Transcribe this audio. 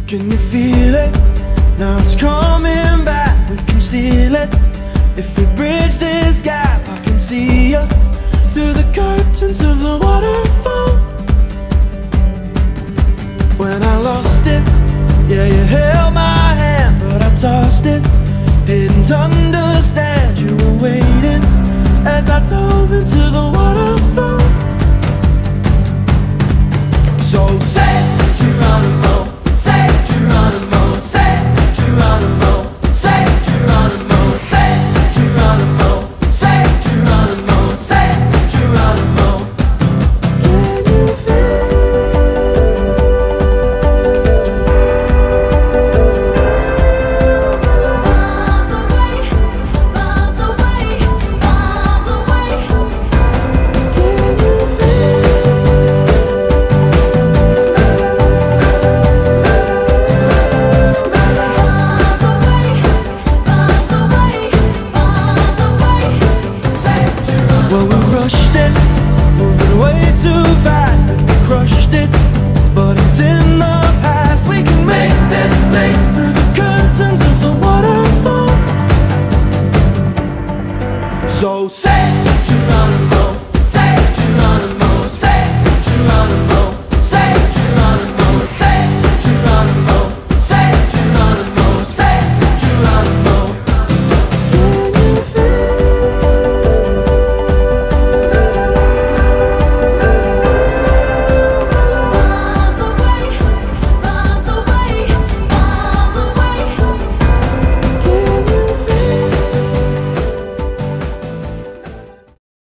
Can you feel it? Now it's coming back, we can steal it. If we bridge this gap, I can see you through the curtains of the waterfall. When I lost it, yeah, you held my hand, but I tossed it. Didn't understand you were waiting as I dove into the water.